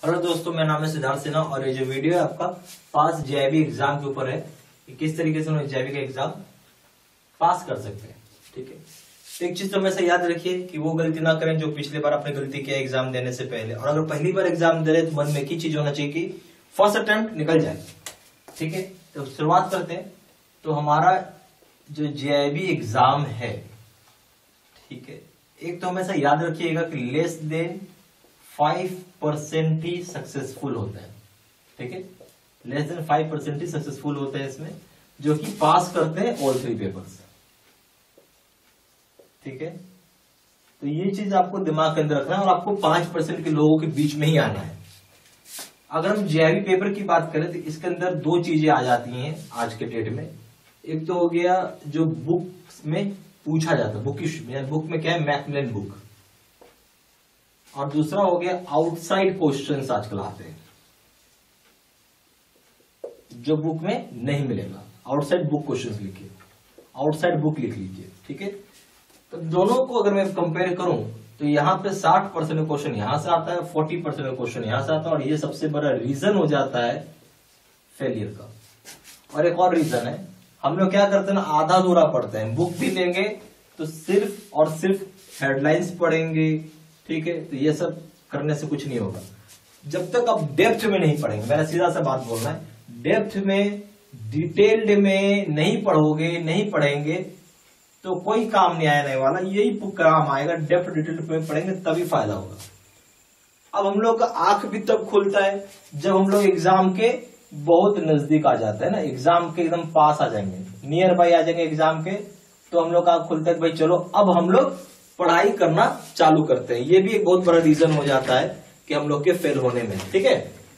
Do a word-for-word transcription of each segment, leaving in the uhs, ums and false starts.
Hello दोस्तों, मेरा नाम है सिद्धार्थ सिन्हा और ये जो वीडियो है आपका पास जेआईबी एग्जाम के ऊपर है कि किस तरीके से हम जेआईबी का एग्जाम पास कर सकते हैं। ठीक है, तो एक चीज तो हमेशा याद रखिए कि वो गलती ना करें जो पिछले बार आपने गलती किया एग्जाम देने से पहले। और अगर पहली बार एग्जाम दे रहे तो मन में एक ही चीज होना चाहिए कि फर्स्ट अटेम्प्ट निकल जाए। ठीक है, तो शुरुआत करते हैं। तो हमारा जो जेआईबी एग्जाम है, ठीक है, एक तो हमेशा याद रखिएगा कि लेस देन फाइव परसेंट ही सक्सेसफुल होते हैं। ठीक है, लेस देन फाइव परसेंट ही सक्सेसफुल होते हैं इसमें, जो कि पास करते हैं ऑल थ्री पेपर्स। ठीक है, तो ये चीज आपको दिमाग के अंदर रखना है और आपको पांच परसेंट के लोगों के बीच में ही आना है। अगर हम जेआईबी पेपर की बात करें तो इसके अंदर दो चीजें आ जाती हैं आज के डेट में। एक तो हो गया जो बुक में पूछा जाता है, बुक बुक में क्या है, मैकमिलन बुक, और दूसरा हो गया आउटसाइड क्वेश्चंस आजकल आते हैं जो बुक में नहीं मिलेगा। आउटसाइड बुक क्वेश्चंस लिखिए, आउटसाइड बुक लिख लीजिए। ठीक है, तो दोनों को अगर मैं कंपेयर करूं तो यहां पे साठ परसेंट क्वेश्चन यहां से आता है, चालीस परसेंट क्वेश्चन यहां से आता है, और ये सबसे बड़ा रीजन हो जाता है फेलियर का। और एक और रीजन है, हम लोग क्या करते हैं ना, आधा अधूरा पढ़ते हैं। बुक भी लेंगे तो सिर्फ और सिर्फ हेडलाइंस पढ़ेंगे। ठीक है, तो ये सब करने से कुछ नहीं होगा जब तक आप डेप्थ में नहीं पढ़ेंगे। मेरा सीधा सा बात बोलना है, डेप्थ में डिटेल्ड में नहीं पढ़ोगे, नहीं पढ़ेंगे तो कोई काम नहीं आने वाला। यही काम आएगा, डेप्थ डिटेल्ड में पढ़ेंगे तभी फायदा होगा। अब हम लोग का आंख भी तब खुलता है जब हम लोग एग्जाम के बहुत नजदीक आ जाते हैं ना, एग्जाम के एकदम पास आ जाएंगे, नियर बाई आ जाएंगे एग्जाम के, तो हम लोग का आंख खुलता है भाई चलो अब हम लोग पढ़ाई करना चालू करते हैं। ये भी एक बहुत बड़ा रीजन हो जाता है कि हम लोग के फेल होने में। ठीक है,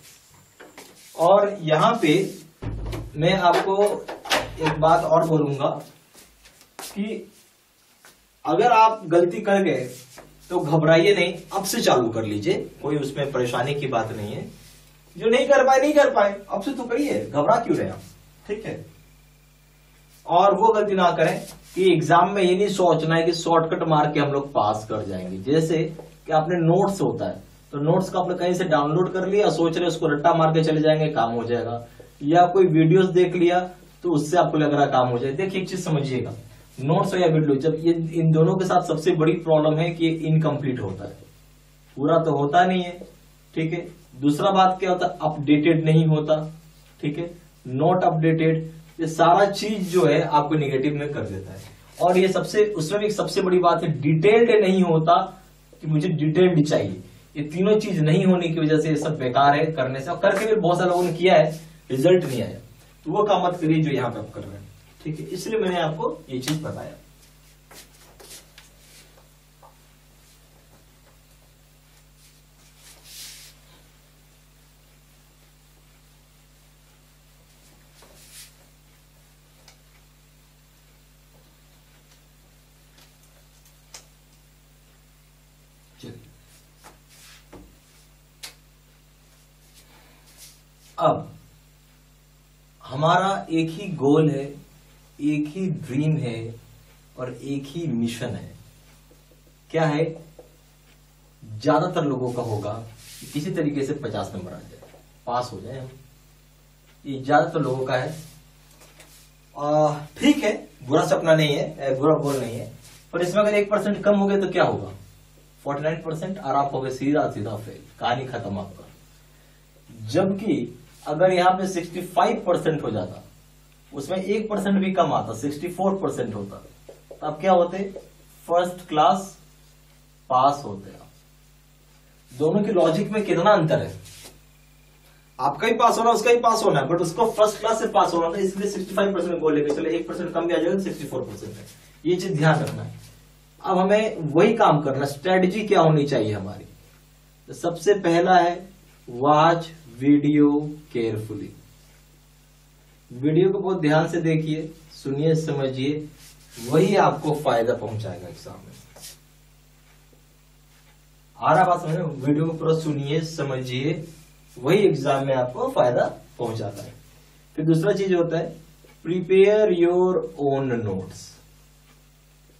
और यहां पे मैं आपको एक बात और बोलूंगा कि अगर आप गलती कर गए तो घबराइए नहीं, अब से चालू कर लीजिए, कोई उसमें परेशानी की बात नहीं है। जो नहीं कर पाए नहीं कर पाए, अब से तो करिए, घबरा क्यों रहे आप। ठीक है, और वो गलती ना करें कि एग्जाम में ये नहीं सोचना है कि शॉर्टकट मार के हम लोग पास कर जाएंगे। जैसे कि आपने नोट्स होता है तो नोट्स का आपने कहीं से डाउनलोड कर लिया, सोच रहे उसको रट्टा मार के चले जाएंगे, काम हो जाएगा। या कोई वीडियोस देख लिया तो उससे आपको लग रहा काम हो जाए। देखिए एक चीज समझिएगा, नोट्स या वीडियो, जब ये इन दोनों के साथ सबसे बड़ी प्रॉब्लम है कि ये इनकम्प्लीट होता है, पूरा तो होता नहीं है। ठीक है, दूसरा बात क्या होता है, अपडेटेड नहीं होता। ठीक है, नॉट अपडेटेड, ये सारा चीज जो है आपको निगेटिव में कर देता है। और ये सबसे उसमें भी सबसे बड़ी बात है, डिटेल्ड नहीं होता कि मुझे डिटेल्ड चाहिए। ये तीनों चीज नहीं होने की वजह से ये सब बेकार है करने से, और करके भी बहुत सारे लोगों ने किया है, रिजल्ट नहीं आया। तो वो काम मत करिए जो यहां पे आप कर रहे हैं। ठीक है, इसलिए मैंने आपको ये चीज बताया। अब हमारा एक ही गोल है, एक ही ड्रीम है और एक ही मिशन है। क्या है? ज्यादातर लोगों का होगा कि किसी तरीके से पचास नंबर आ जाए, पास हो जाए हम। ये ज्यादातर लोगों का है। ठीक है, बुरा सपना नहीं है, बुरा गोल नहीं है, पर इसमें अगर एक परसेंट कम हो गया तो क्या होगा, फोर्टी नाइन परसेंट और आप हो गए सीधा सीधा फेल, कहानी खत्म आपका। जबकि अगर यहाँ पे सिक्सटी फाइव परसेंट हो जाता, उसमें एक परसेंट भी कम आता, सिक्सटी फोर परसेंट होता, तब क्या होते, फर्स्ट क्लास पास होते आप। दोनों की लॉजिक में कितना अंतर है, आपका ही पास होना उसका ही पास होना है, बट उसको फर्स्ट क्लास से पास होना था, इसलिए सिक्सटी फाइव परसेंट को लेकर चले, एक परसेंट कम भी आ जाएगा, सिक्सटी फोर परसेंट है। ये चीज ध्यान रखना है। अब हमें वही काम करना, स्ट्रेटजी क्या होनी चाहिए हमारी। तो सबसे पहला है वॉच वीडियो केयरफुली। वीडियो को बहुत ध्यान से देखिए, सुनिए, समझिए, वही आपको फायदा पहुंचाएगा एग्जाम में। आ रहा बात समझ, वीडियो को पूरा सुनिए, समझिए, वही एग्जाम में आपको फायदा पहुंचाता है। फिर दूसरा चीज होता है प्रिपेयर योर ओन नोट्स।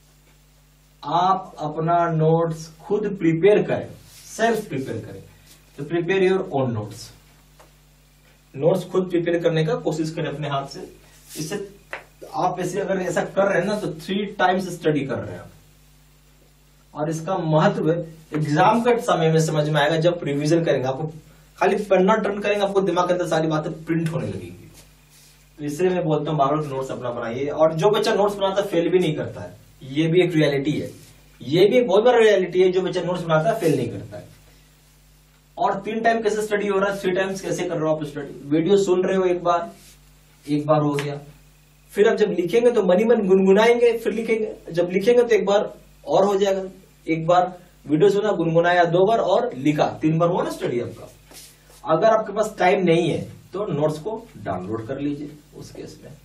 आप अपना नोट्स खुद प्रिपेयर करें, सेल्फ प्रिपेयर करें। तो prepare your own notes, notes खुद प्रिपेयर करने का कोशिश करें अपने हाथ से। इससे आप ऐसे अगर ऐसा कर रहे हैं ना तो थ्री टाइम्स स्टडी कर रहे हैं आप, और इसका महत्व एग्जाम के समय में समझ में आएगा जब रिवीजन करेंगे। आपको खाली पन्ना टर्न करेंगे, आपको दिमाग के अंदर सारी बातें प्रिंट होने लगेंगी। तो इसलिए मैं बोलता हूँ बार बार नोट्स अपना बनाइए। और जो बच्चा नोट्स बनाता है फेल भी नहीं करता है, ये भी एक रियलिटी है, ये भी एक बहुत बड़ा रियलिटी है। जो बच्चा नोट्स बनाता है फेल नहीं करता है। और तीन टाइम कैसे स्टडी हो रहा है, थ्री टाइम्स कैसे कर रहे हो आप स्टडी। वीडियो सुन रहे हो एक बार, एक बार हो गया, फिर अब जब लिखेंगे तो मनी मन गुनगुनाएंगे, फिर लिखेंगे, जब लिखेंगे तो एक बार और हो जाएगा। एक बार वीडियो सुना, गुनगुनाया दो बार और लिखा, तीन बार हुआ ना स्टडी आपका। अगर आपके पास टाइम नहीं है तो नोट्स को डाउनलोड कर लीजिए उस केस में,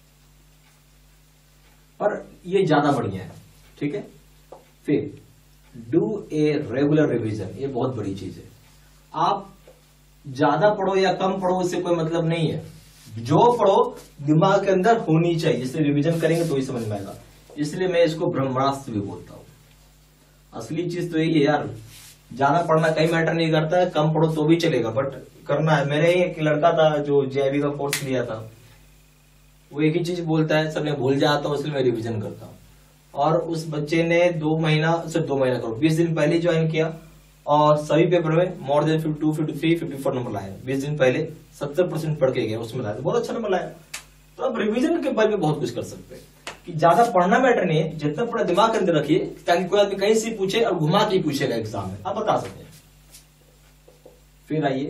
पर ये ज्यादा बढ़िया है, ठीक है। फिर डू ए रेगुलर रिवीजन, ये बहुत बड़ी चीज है। आप ज्यादा पढ़ो या कम पढ़ो इससे कोई मतलब नहीं है, जो पढ़ो दिमाग के अंदर होनी चाहिए, इसलिए रिवीजन करेंगे तो ही समझ में आएगा। इसलिए मैं इसको ब्रह्मास्त्र भी बोलता हूं। असली चीज तो यही है यार, ज्यादा पढ़ना कहीं मैटर नहीं करता है, कम पढ़ो तो भी चलेगा, बट करना है। मेरे एक लड़का था जो जेआईबी का कोर्स लिया था, वो एक ही चीज बोलता है, सब मैं भूल जाता हूँ, इसलिए मैं रिवीजन करता हूँ। और उस बच्चे ने दो महीना सिर्फ दो महीना करो बीस दिन पहले ज्वाइन किया और सभी पेपर में more than fifty two fifty three fifty four number लाया। बीस दिन पहले सत्तर परसेंट पढ़ के गया, उसमें लाया, बहुत अच्छा नंबर लाया। तो अब रिवीजन के बारे में बहुत कुछ कर सकते हैं कि ज्यादा पढ़ना मैटर नहीं है, जितना पढ़ा दिमाग के अंदर रखिए, ताकि कोई आदमी कहीं से पूछे और घुमा के पूछेगा एग्जाम में, आप बता सकते हैं। फिर आइए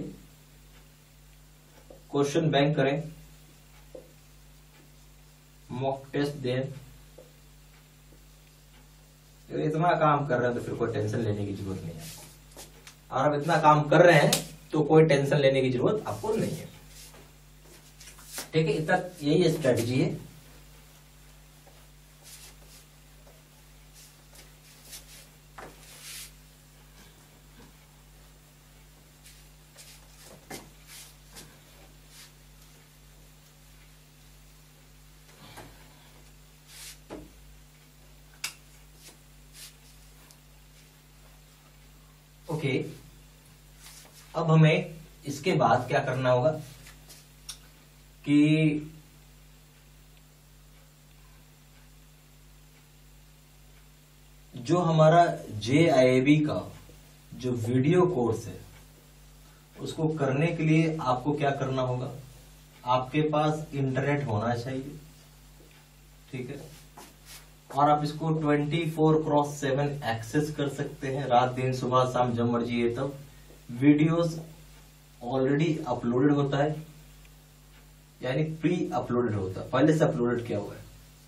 क्वेश्चन बैंक करें, मॉक टेस्ट दें। इतना काम कर रहे हैं तो फिर कोई टेंशन लेने की जरूरत नहीं है। और अब इतना काम कर रहे हैं तो कोई टेंशन लेने की जरूरत आपको नहीं है, ठीक है। इतना यही स्ट्रेटजी है। Okay okay. अब हमें इसके बाद क्या करना होगा कि जो हमारा जे आई ए बी का जो वीडियो कोर्स है उसको करने के लिए आपको क्या करना होगा, आपके पास इंटरनेट होना चाहिए, ठीक है। और आप इसको twenty four cross seven access कर सकते हैं, रात दिन सुबह शाम जब मर्जी है तब। वीडियोस ऑलरेडी अपलोडेड होता है, यानी प्री अपलोडेड होता है, पहले से अपलोडेड किया हुआ है,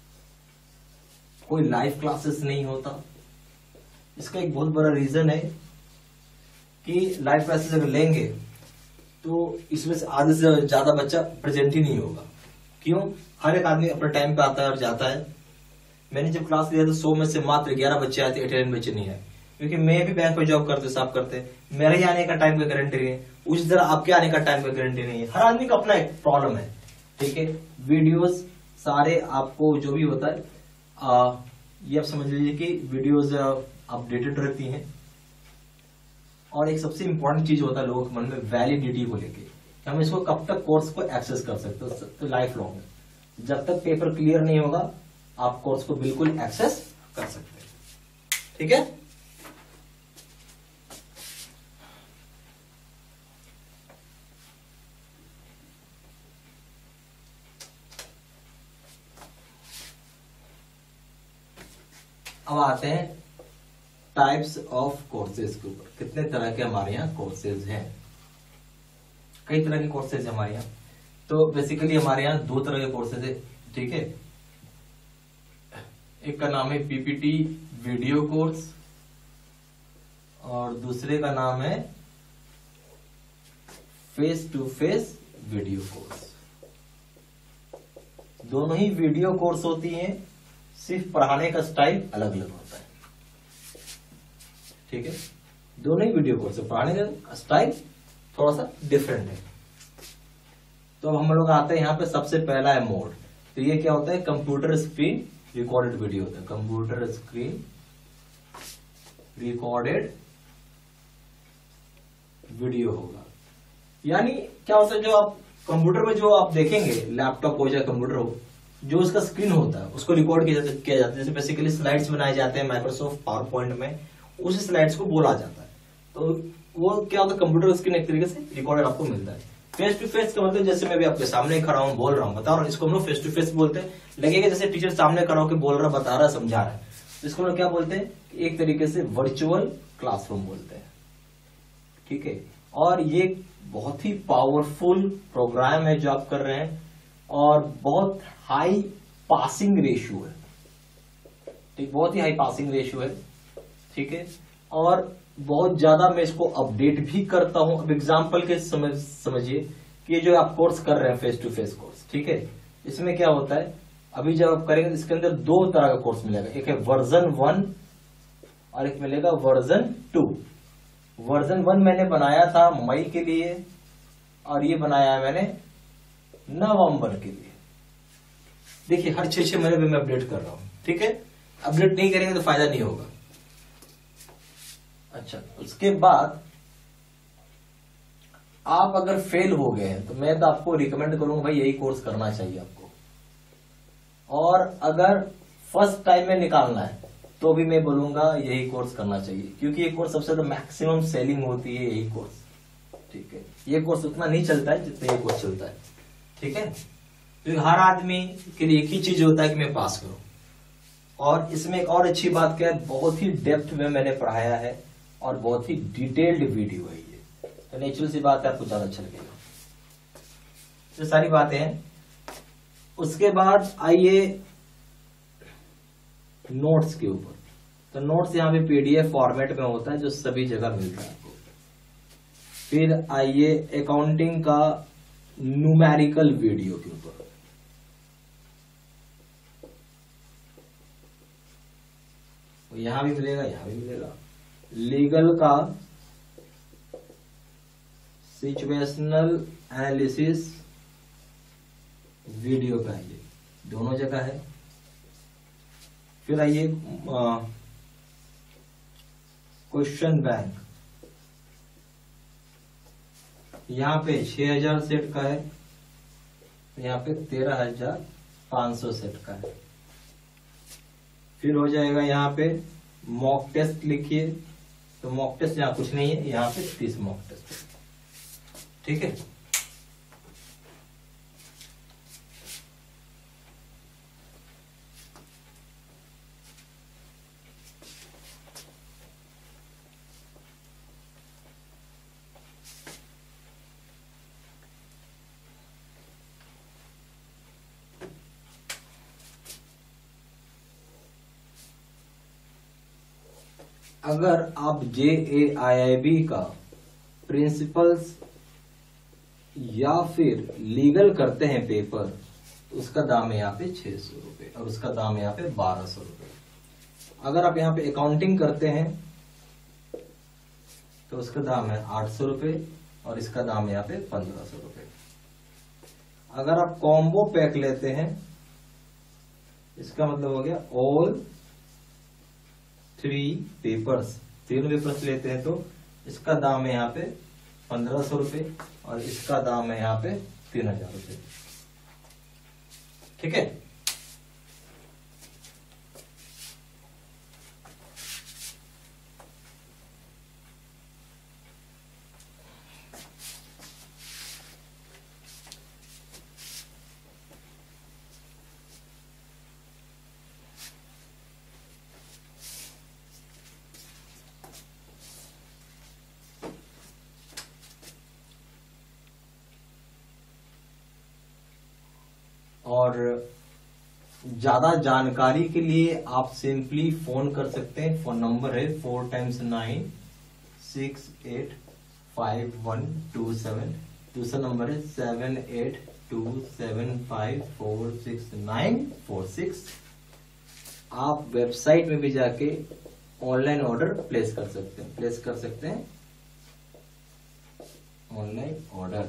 कोई लाइव क्लासेस नहीं होता। इसका एक बहुत बड़ा रीजन है कि लाइव क्लासेस अगर लेंगे तो इसमें से आधे से ज्यादा बच्चा प्रेजेंट ही नहीं होगा। क्यों? हर एक आदमी अपने टाइम पे आता है और जाता है। मैंने जब क्लास लिया तो सौ में से मात्र ग्यारह बच्चे आते, अटेंडेंस बच्चे नहीं आए, क्योंकि मैं भी बैंक में जॉब करते साफ करते, मेरे ही आने का टाइम का गारंटी नहीं है, उसी तरह आपके आने का टाइम का गारंटी नहीं है। हर आदमी का अपना एक प्रॉब्लम है, ठीक है। वीडियोस सारे आपको जो भी होता है आ, ये आप समझ लीजिए कि वीडियोस अपडेटेड रहती हैं। और एक सबसे इंपॉर्टेंट चीज होता है लोगों के मन में, वैलिडिटी को लेके, हम इसको कब तक कोर्स को एक्सेस कर सकते हो, तो लाइफ लॉन्ग। जब तक पेपर क्लियर नहीं होगा आप कोर्स को बिल्कुल एक्सेस कर सकते हैं, ठीक है। अब आते हैं टाइप्स ऑफ कोर्सेज के ऊपर। कितने तरह के हमारे यहाँ कोर्सेज हैं, कई तरह के कोर्सेज हमारे यहाँ। तो बेसिकली हमारे यहाँ दो तरह के कोर्सेज है, ठीक है। एक का नाम है पीपीटी वीडियो कोर्स और दूसरे का नाम है face to face video course. दोनों ही वीडियो कोर्स होती हैं, सिर्फ पढ़ाने का स्टाइल अलग अलग होता है, ठीक है। दोनों ही वीडियो कोर्स है, पढ़ाने का स्टाइल थोड़ा सा डिफरेंट है। तो हम लोग आते हैं यहाँ पे, सबसे पहला है मोड। तो ये क्या होता है, कंप्यूटर स्क्रीन रिकॉर्डेड वीडियो होता है, कंप्यूटर स्क्रीन रिकॉर्डेड वीडियो होगा। यानी क्या होता है, जो आप कंप्यूटर में जो आप देखेंगे, लैपटॉप हो या कंप्यूटर हो, जो उसका स्क्रीन होता है उसको रिकॉर्ड किया जाता है। जैसे बेसिकली स्लाइड्स बनाए जाते हैं माइक्रोसॉफ्ट पावर पॉइंट में, उस स्लाइड्स को बोला जाता है। तो वो क्या होता है, कंप्यूटर स्क्रीन एक तरीके से रिकॉर्डेड आपको मिलता है। फेस टू फेस का मतलब जैसे मैं भी आपके सामने खड़ा हूँ, बोल रहा हूँ, बता रहा हूँ, इसको हम लोग फेस टू फेस बोलते हैं। लगेगा जैसे टीचर सामने खड़ा होकर बोल रहा, बता रहा, समझा रहा है, तो इसको हम लोग क्या बोलते हैं, एक तरीके से वर्चुअल क्लासरूम बोलते हैं। ठीक है, और ये बहुत ही पावरफुल प्रोग्राम है जो आप कर रहे हैं, और बहुत हाई पासिंग रेशियो है। ठीक, बहुत ही हाई पासिंग रेशियो है। ठीक है, और बहुत ज्यादा मैं इसको अपडेट भी करता हूं। अब एग्जांपल के समझ समझिए कि ये जो आप कोर्स कर रहे हैं फेस टू फेस कोर्स, ठीक है, इसमें क्या होता है, अभी जब आप करेंगे इसके अंदर दो तरह का कोर्स मिलेगा, एक है वर्जन वन और एक मिलेगा वर्जन टू। वर्जन वन मैंने बनाया था मई के लिए, और ये बनाया है मैंने नवंबर के लिए। देखिए हर छह छह महीने में मैं अपडेट कर रहा हूं। ठीक है, अपडेट नहीं करेंगे तो फायदा नहीं होगा। अच्छा, उसके बाद आप अगर फेल हो गए हैं तो मैं तो आपको रिकमेंड करूंगा भाई यही कोर्स करना चाहिए आपको। और अगर फर्स्ट टाइम में निकालना है तो भी मैं बोलूंगा यही कोर्स करना चाहिए, क्योंकि ये कोर्स सबसे ज्यादा मैक्सिमम सेलिंग होती है यही कोर्स। ठीक है, ये कोर्स उतना नहीं चलता है जितना ये कोर्स चलता है। ठीक है, तो हर आदमी के लिए एक ही चीज होता है कि मैं पास करूं। और इसमें एक और अच्छी बात क्या है, बहुत ही डेप्थ में मैंने पढ़ाया है और बहुत ही डिटेल्ड वीडियो है ये, तो नेचुरल सी बात है आपको ज्यादा अच्छा लगेगा। तो सारी बातें हैं। उसके बाद आइए नोट्स के ऊपर। तो नोट्स यहाँ पे पीडीएफ फॉर्मेट में होता है जो सभी जगह मिलता है आपको। फिर आइए अकाउंटिंग का न्यूमेरिकल वीडियो के ऊपर। यहां भी मिलेगा, यहां भी मिलेगा। लीगल का सिचुएशनल एनालिसिस वीडियो का ये दोनों जगह है। फिर आइए क्वेश्चन बैंक, यहां पे छह हजार सेट का है, यहां पे तेरह हजार पांच सौ सेट का है। फिर हो जाएगा यहाँ पे मॉक टेस्ट लिखिए, तो मॉक टेस्ट यहाँ कुछ नहीं है, यहाँ पे तीस मॉक टेस्ट। ठीक है, अगर आप जे ए आई आई बी का प्रिंसिपल्स या फिर लीगल करते हैं पेपर, तो उसका दाम है यहाँ पे छह सौ रुपए और उसका दाम है यहाँ पे बारह सौ रुपए। अगर आप यहाँ पे अकाउंटिंग करते हैं तो उसका दाम है आठ सौ रुपए और इसका दाम है यहाँ पे पंद्रह सौ रुपए। अगर आप कॉम्बो पैक लेते हैं, इसका मतलब हो गया ऑल थ्री पेपर्स, तीन पेपर्स लेते हैं, तो इसका दाम है यहाँ पे पंद्रह सौ रुपए और इसका दाम है यहाँ पे तीन हजार रुपए। ठीक है, और ज्यादा जानकारी के लिए आप सिंपली फोन कर सकते हैं। फोन नंबर है four times nine six eight five one two seven. दूसरा नंबर है seven eight two seven five four six nine four six. आप वेबसाइट में भी जाके ऑनलाइन ऑर्डर प्लेस कर सकते हैं प्लेस कर सकते हैं ऑनलाइन ऑर्डर।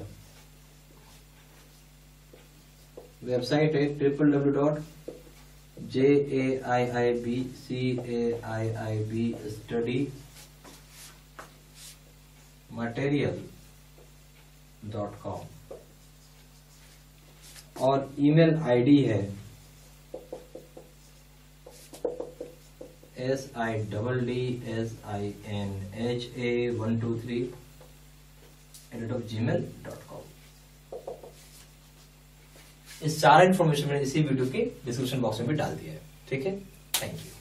वेबसाइट है triple W dot J A I I B C A I I B study material dot com और ईमेल आईडी है S I double D S I N H A one two three at rate of G mail dot com. इस चार information मैंने इसी video के description box में भी डाल दिया है। ठीक है, थैंक यू।